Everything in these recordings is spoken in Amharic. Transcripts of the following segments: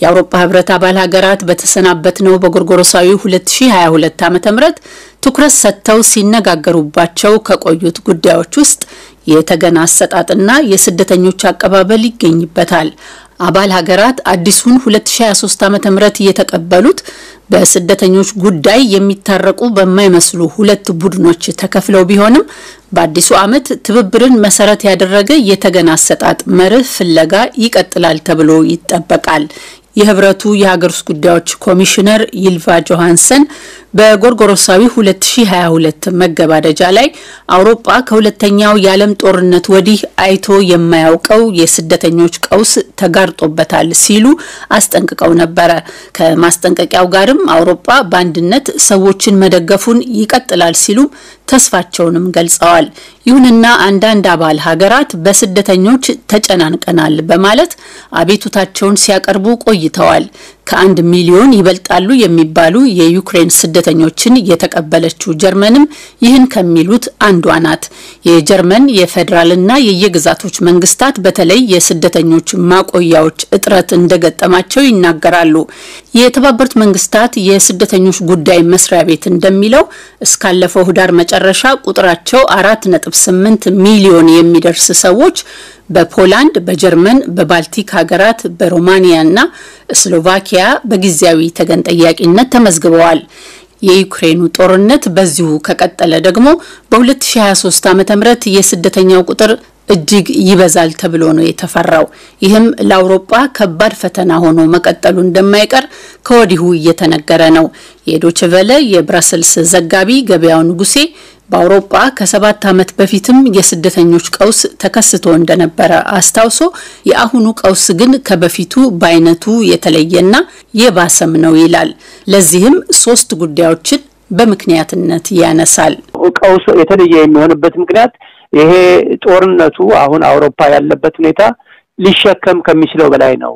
የአውሮፓ ህብረት አባል ሀገራት በተሰናበተው በጎርጎሮሳዊ 2022 ዓ.ም ትኩረት ሰጥተው ሲነጋገሩባቸው ከቆዩት ጉዳዮች ውስጥ የተገና አሰጣጥና የስደተኞች አቀባበል ይገኝበታል። አባል ሀገራት አዲሱን 2023 ዓ.ም የተቀበሉት በስደተኞች ጉዳይ የሚታረቁ በማይመስሉ ሁለት ቡድኖች ተከፍለው ቢሆንም በአዲሱ ዓመት ትብብርን መሰረት ያደረገ የተገና አሰጣጥ መርህ ፍለጋ ይቀጥላል ተብሎ ይጠበቃል። የህብረቱ የሀገር ውስጥ ጉዳዮች ኮሚሽነር ይልቫ ጆሃንሰን በጎርጎሮሳዊ 2022 መገባደጃ ላይ አውሮፓ ከሁለተኛው የዓለም ጦርነት ወዲህ አይቶ የማያውቀው የስደተኞች ቀውስ ተጋርጦበታል ሲሉ አስጠንቅቀው ነበር። ከማስጠንቀቂያው ጋርም አውሮፓ በአንድነት ሰዎችን መደገፉን ይቀጥላል ሲሉ ተስፋቸውንም ገልጸዋል። ይሁንና አንዳንድ አባል ሀገራት በስደተኞች ተጨናንቀናል በማለት አቤቱታቸውን ሲያቀርቡ ቆይተዋል። ከ1 ሚሊዮን ይበልጣሉ የሚባሉ የዩክሬን ስደተኞችን የተቀበለችው ጀርመንም ይህን ከሚሉት አንዷ ናት። የጀርመን የፌደራልና የየግዛቶች መንግስታት በተለይ የስደተኞች ማቆያዎች እጥረት እንደገጠማቸው ይናገራሉ። የተባበሩት መንግስታት የስደተኞች ጉዳይ መስሪያ ቤት እንደሚለው እስካለፈው ህዳር መጨረሻ ቁጥራቸው 4.8 ሚሊዮን የሚደርስ ሰዎች በፖላንድ፣ በጀርመን፣ በባልቲክ ሀገራት፣ በሮማኒያና ስሎቫኪያ በጊዜያዊ ተገን ጠያቂነት ተመዝግበዋል። የዩክሬኑ ጦርነት በዚሁ ከቀጠለ ደግሞ በ2023 ዓ.ም የስደተኛው ቁጥር እጅግ ይበዛል ተብሎ ነው የተፈራው። ይህም ለአውሮፓ ከባድ ፈተና ሆኖ መቀጠሉ እንደማይቀር ከወዲሁ እየተነገረ ነው። የዶይቼ ቬለ የብራሰልስ ዘጋቢ ገበያው ንጉሴ በአውሮፓ ከ7 ዓመት በፊትም የስደተኞች ቀውስ ተከስቶ እንደነበረ አስታውሶ የአሁኑ ቀውስ ግን ከበፊቱ በአይነቱ የተለየና የባሰም ነው ይላል። ለዚህም 3 ጉዳዮችን በምክንያትነት ያነሳል። ቀውሱ የተለየ የሚሆንበት ምክንያት ይሄ ጦርነቱ አሁን አውሮፓ ያለበት ሁኔታ ሊሸከም ከሚችለው በላይ ነው።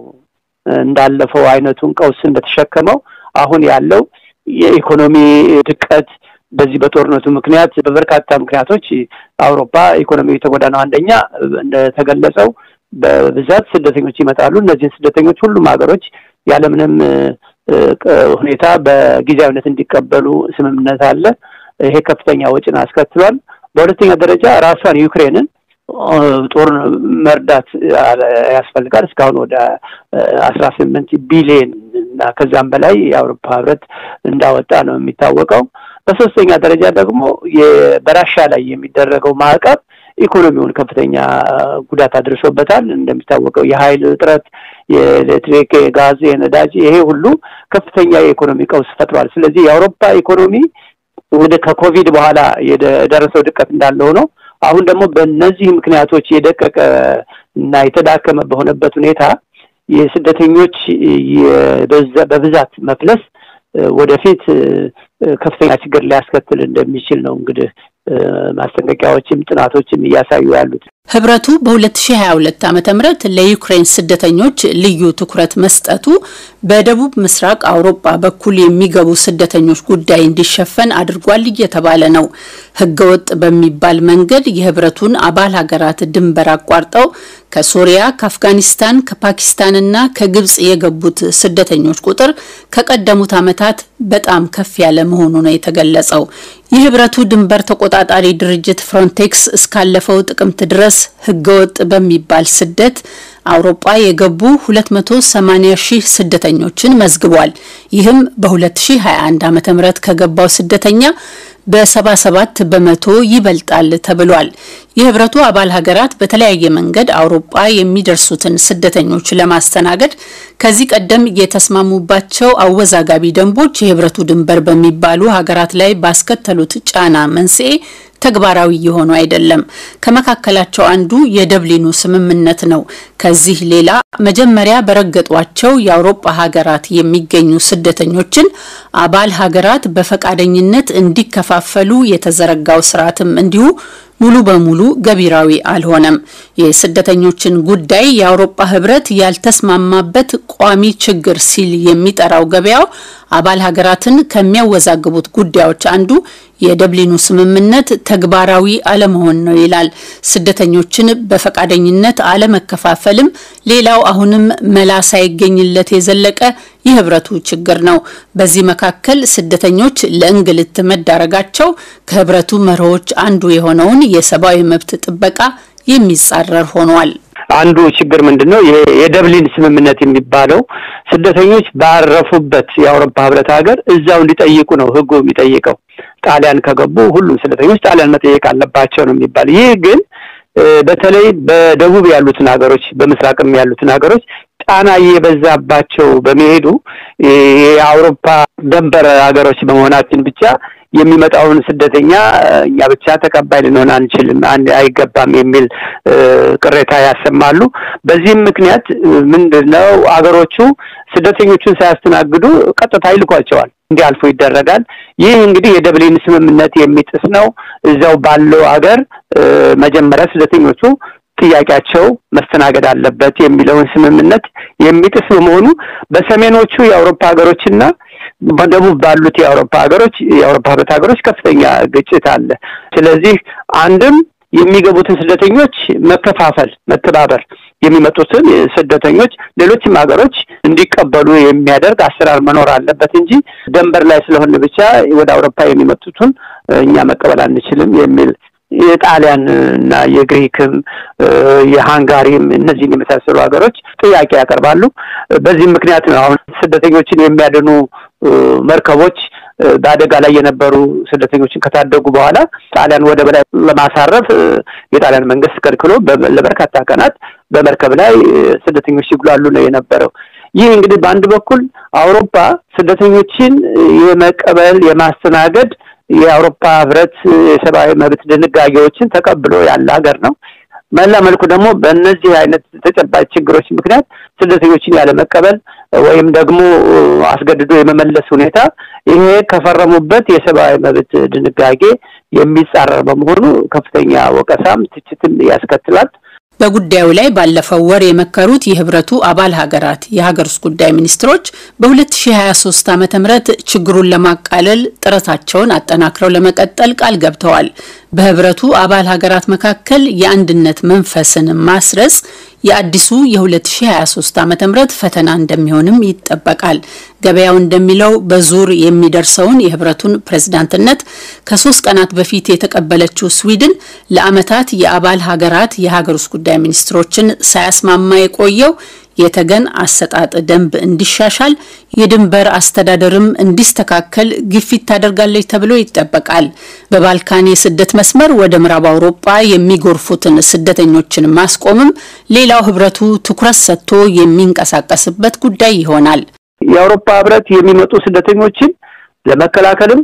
እንዳለፈው አይነቱን ቀውስ እንደተሸከመው አሁን ያለው የኢኮኖሚ ድቀት በዚህ በጦርነቱ ምክንያት በበርካታ ምክንያቶች አውሮፓ ኢኮኖሚው ተጎዳና አንደኛ እንደተገለጸው በብዛት ስደተኞች ይመጣሉ። እነዚህ ስደተኞች ሁሉም ሀገሮች ያለምንም ሁኔታ በጊዜያዊነት እንዲቀበሉ ስምምነት አለ። ይሄ ከፍተኛ ወጪን አስከትሏል። በሁለተኛ ደረጃ ራሷን ዩክሬንን ጦር መርዳት ያስፈልጋል። እስካሁን ወደ 18 ቢሊዮን እና ከዛም በላይ የአውሮፓ ህብረት እንዳወጣ ነው የሚታወቀው። በሶስተኛ ደረጃ ደግሞ በራሺያ ላይ የሚደረገው ማዕቀብ ኢኮኖሚውን ከፍተኛ ጉዳት አድርሶበታል። እንደሚታወቀው የኃይል እጥረት፣ የኤሌክትሪክ፣ ጋዝ፣ የነዳጅ ይሄ ሁሉ ከፍተኛ የኢኮኖሚ ቀውስ ፈጥሯል። ስለዚህ የአውሮፓ ኢኮኖሚ ወደ ከኮቪድ በኋላ የደረሰው ድቀት እንዳለው ነው። አሁን ደግሞ በእነዚህ ምክንያቶች የደቀቀ እና የተዳከመ በሆነበት ሁኔታ የስደተኞች በብዛት መፍለስ ወደፊት ከፍተኛ ችግር ሊያስከትል እንደሚችል ነው እንግዲህ ማስጠንቀቂያዎችም ጥናቶችም እያሳዩ ያሉት። ህብረቱ በ2022 ዓ.ም ለዩክሬን ስደተኞች ልዩ ትኩረት መስጠቱ በደቡብ ምስራቅ አውሮፓ በኩል የሚገቡ ስደተኞች ጉዳይ እንዲሸፈን አድርጓል እየተባለ ነው። ህገወጥ በሚባል መንገድ የህብረቱን አባል ሀገራት ድንበር አቋርጠው ከሶሪያ፣ ከአፍጋኒስታን፣ ከፓኪስታንና ከግብጽ የገቡት ስደተኞች ቁጥር ከቀደሙት ዓመታት በጣም ከፍ ያለ መሆኑ ነው የተገለጸው። የህብረቱ ድንበር ተቆጣጣሪ ድርጅት ፍሮንቴክስ እስካለፈው ጥቅምት ድረስ ህገወጥ በሚባል ስደት አውሮፓ የገቡ 280,000 ስደተኞችን መዝግቧል። ይህም በ2021 ዓ.ም ከገባው ስደተኛ በ77 በመቶ ይበልጣል ተብሏል። የህብረቱ አባል ሀገራት በተለያየ መንገድ አውሮፓ የሚደርሱትን ስደተኞች ለማስተናገድ ከዚህ ቀደም የተስማሙባቸው አወዛጋቢ ደንቦች የህብረቱ ድንበር በሚባሉ ሀገራት ላይ ባስከተሉት ጫና መንስኤ ተግባራዊ የሆኑ አይደለም። ከመካከላቸው አንዱ የደብሊኑ ስምምነት ነው። ከዚህ ሌላ መጀመሪያ በረገጧቸው የአውሮፓ ሀገራት የሚገኙ ስደተኞችን አባል ሀገራት በፈቃደኝነት እንዲከፋፈሉ የተዘረጋው ስርዓትም እንዲሁ ሙሉ በሙሉ ገቢራዊ አልሆነም። የስደተኞችን ጉዳይ የአውሮፓ ህብረት ያልተስማማበት ቋሚ ችግር ሲል የሚጠራው ገበያው አባል ሀገራትን ከሚያወዛግቡት ጉዳዮች አንዱ የደብሊኑ ስምምነት ተግባራዊ አለመሆን ነው ይላል። ስደተኞችን በፈቃደኝነት አለመከፋፈልም ሌላው አሁንም መላ ሳይገኝለት የዘለቀ የህብረቱ ችግር ነው። በዚህ መካከል ስደተኞች ለእንግልት መዳረጋቸው ከህብረቱ መርሆች አንዱ የሆነውን የሰብአዊ መብት ጥበቃ የሚጻረር ሆኗል። አንዱ ችግር ምንድነው? የደብሊን ስምምነት የሚባለው ስደተኞች ባረፉበት የአውሮፓ ህብረት ሀገር እዛው እንዲጠይቁ ነው ህጉ የሚጠይቀው። ጣሊያን ከገቡ ሁሉም ስደተኞች ጣሊያን መጠየቅ አለባቸው ነው የሚባል። ይህ ግን በተለይ በደቡብ ያሉትን ሀገሮች በምስራቅም ያሉትን ሀገሮች ጫና እየበዛባቸው በመሄዱ የአውሮፓ ደንበር ሀገሮች በመሆናችን ብቻ የሚመጣውን ስደተኛ እኛ ብቻ ተቀባይ ልንሆን አንችልም አይገባም የሚል ቅሬታ ያሰማሉ። በዚህም ምክንያት ምንድነው ሀገሮቹ ስደተኞቹን ሳያስተናግዱ ቀጥታ ይልኳቸዋል፣ እንዲያልፉ ይደረጋል። ይህ እንግዲህ የደብሊን ስምምነት የሚጥስ ነው። እዛው ባለው ሀገር መጀመሪያ ስደተኞቹ ጥያቄያቸው መስተናገድ አለበት የሚለውን ስምምነት የሚጥስ በመሆኑ በሰሜኖቹ የአውሮፓ ሀገሮችና በደቡብ ባሉት የአውሮፓ ህብረት ሀገሮች ከፍተኛ ግጭት አለ። ስለዚህ አንድም የሚገቡትን ስደተኞች መተባበር የሚመጡትን ስደተኞች ሌሎችም ሀገሮች እንዲቀበሉ የሚያደርግ አሰራር መኖር አለበት እንጂ ደንበር ላይ ስለሆነ ብቻ ወደ አውሮፓ የሚመጡትን እኛ መቀበል አንችልም የሚል የጣሊያን እና የግሪክም የሃንጋሪም እነዚህ የመሳሰሉ ሀገሮች ጥያቄ ያቀርባሉ። በዚህ ምክንያት ነው አሁን ስደተኞችን የሚያድኑ መርከቦች በአደጋ ላይ የነበሩ ስደተኞችን ከታደጉ በኋላ ጣሊያን ወደ በላይ ለማሳረፍ የጣሊያን መንግስት ከልክሎ ለበርካታ ቀናት በመርከብ ላይ ስደተኞች ሲጉላሉ ነው የነበረው። ይህ እንግዲህ በአንድ በኩል አውሮፓ ስደተኞችን የመቀበል የማስተናገድ የአውሮፓ ህብረት የሰብአዊ መብት ድንጋጌዎችን ተቀብሎ ያለ ሀገር ነው። በሌላ መልኩ ደግሞ በእነዚህ አይነት ተጨባጭ ችግሮች ምክንያት ስደተኞችን ያለ መቀበል ወይም ደግሞ አስገድዶ የመመለስ ሁኔታ ይሄ ከፈረሙበት የሰብአዊ መብት ድንጋጌ የሚጻረር በመሆኑ ከፍተኛ ወቀሳም ትችትም ያስከትላል። በጉዳዩ ላይ ባለፈው ወር የመከሩት የህብረቱ አባል ሀገራት የሀገር ውስጥ ጉዳይ ሚኒስትሮች በ2023 ዓ.ም ችግሩን ለማቃለል ጥረታቸውን አጠናክረው ለመቀጠል ቃል ገብተዋል። በህብረቱ አባል ሀገራት መካከል የአንድነት መንፈስን ማስረጽ የአዲሱ የ2023 ዓ.ም ፈተና እንደሚሆንም ይጠበቃል። ገበያው እንደሚለው በዙር የሚደርሰውን የህብረቱን ፕሬዝዳንትነት ከ3 ቀናት በፊት የተቀበለችው ስዊድን ለአመታት የአባል ሀገራት የሀገር ውስጥ ጉዳይ ሚኒስትሮችን ሳያስማማ የቆየው የተገን አሰጣጥ ደንብ እንዲሻሻል የድንበር አስተዳደርም እንዲስተካከል ግፊት ታደርጋለች ተብሎ ይጠበቃል። በባልካን የስደት መስመር ወደ ምዕራብ አውሮፓ የሚጎርፉትን ስደተኞችን ማስቆምም ሌላው ህብረቱ ትኩረት ሰጥቶ የሚንቀሳቀስበት ጉዳይ ይሆናል። የአውሮፓ ህብረት የሚመጡ ስደተኞችን ለመከላከልም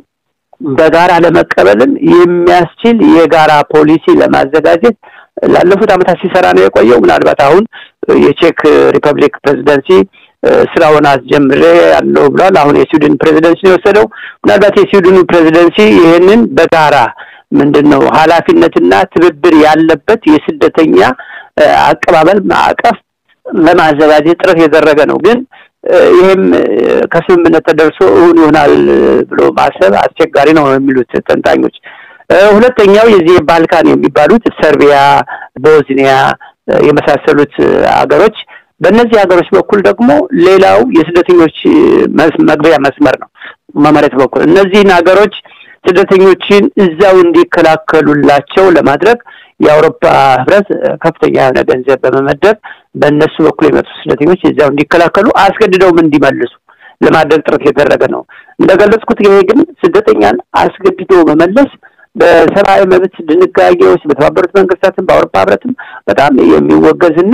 በጋራ ለመቀበልም የሚያስችል የጋራ ፖሊሲ ለማዘጋጀት ላለፉት አመታት ሲሰራ ነው የቆየው። ምናልባት አሁን የቼክ ሪፐብሊክ ፕሬዝዳንሲ ስራውን አስጀምረ ያለው ብሏል። አሁን የስዊድን ፕሬዝዳንሲ ነው የወሰደው። ምናልባት የስዊድኑ ፕሬዝዳንሲ ይሄንን በጋራ ምንድነው ኃላፊነትና ትብብር ያለበት የስደተኛ አቀባበል ማዕቀፍ ለማዘጋጀት ጥረት ያደረገ ነው። ግን ይሄም ከስምምነት ተደርሶ ይሆናል ብሎ ማሰብ አስቸጋሪ ነው የሚሉት ተንታኞች። ሁለተኛው የዚህ ባልካን የሚባሉት ሰርቢያ፣ ቦዝኒያ የመሳሰሉት ሀገሮች በእነዚህ ሀገሮች በኩል ደግሞ ሌላው የስደተኞች መግቢያ መስመር ነው በመሬት በኩል። እነዚህ ሀገሮች ስደተኞችን እዛው እንዲከላከሉላቸው ለማድረግ የአውሮፓ ህብረት ከፍተኛ የሆነ ገንዘብ በመመደብ በእነሱ በኩል የመጡ ስደተኞች እዛው እንዲከላከሉ አስገድደውም እንዲመልሱ ለማድረግ ጥረት የተደረገ ነው። እንደገለጽኩት ይሄ ግን ስደተኛን አስገድዶ መመለስ በሰብአዊ መብት ድንጋጌዎች በተባበሩት መንግስታትም በአውሮፓ ህብረትም በጣም የሚወገዝና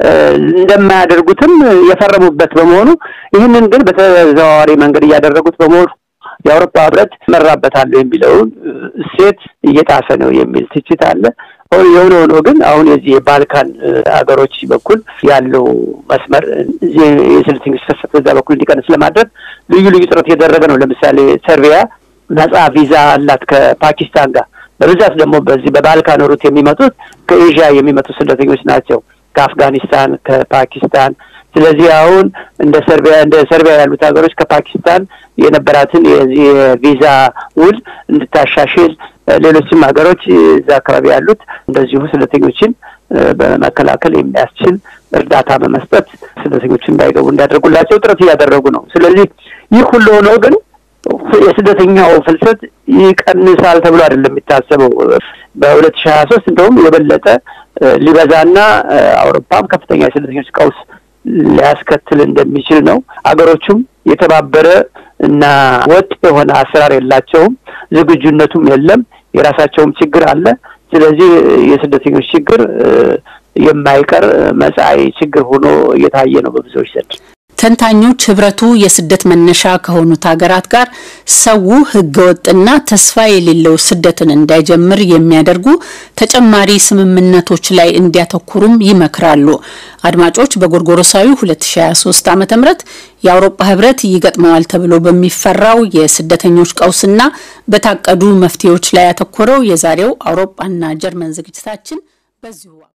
እንደማያደርጉትም የፈረሙበት በመሆኑ ይህንን ግን በተዘዋዋሪ መንገድ ያደረጉት በመሆኑ የአውሮፓ ህብረት መራበታል የሚለው እሴት እየጣሰ ነው የሚል ትችት አለ። የሆነ ግን አሁን የዚህ ባልካን ሀገሮች በኩል ያለው መስመር የስደተኞች ፍሰት በዛ በኩል እንዲቀንስ ለማድረግ ልዩ ጥረት እየተደረገ ነው። ለምሳሌ ሰርቢያ ነፃ ቪዛ አላት ከፓኪስታን ጋር። በብዛት ደግሞ በዚህ በባልካን ሩት የሚመጡት ከኤዥያ የሚመጡ ስደተኞች ናቸው ከአፍጋኒስታን ከፓኪስታን ስለዚህ አሁን እንደ ሰርቢያ ያሉት ሀገሮች ከፓኪስታን የነበራትን የቪዛ ውል እንድታሻሽል ሌሎችም ሀገሮች እዛ አካባቢ ያሉት እንደዚሁ ስደተኞችን በመከላከል የሚያስችል እርዳታ በመስጠት ስደተኞችን እንዳይገቡ እንዲያደርጉላቸው ጥረት እያደረጉ ነው ስለዚህ ይህ ሁሉ ሆኖ ግን የስደተኛው ፍልሰት ይቀንሳል ተብሎ አይደለም የሚታሰበው በ2023 እንደውም የበለጠ ሊበዛና አውሮፓም ከፍተኛ የስደተኞች ቀውስ ሊያስከትል እንደሚችል ነው አገሮቹም የተባበረ እና ወጥ የሆነ አሰራር የላቸውም ዝግጁነቱም የለም የራሳቸውም ችግር አለ ስለዚህ የስደተኞች ችግር የማይቀር መጻኢ ችግር ሆኖ እየታየ ነው በብዙዎች ዘንድ ተንታኞች ህብረቱ የስደት መነሻ ከሆኑት ሀገራት ጋር ሰው ህገወጥና ተስፋ የሌለው ስደትን እንዳይጀምር የሚያደርጉ ተጨማሪ ስምምነቶች ላይ እንዲያተኩሩም ይመክራሉ አድማጮች በጎርጎሮሳዊ 2023 ዓ.ም የአውሮፓ ህብረት ይገጥመዋል ተብሎ በሚፈራው የስደተኞች ቀውስና በታቀዱ መፍትሄዎች ላይ ያተኮረው የዛሬው አውሮፓና ጀርመን ዝግጅታችን በዚሁ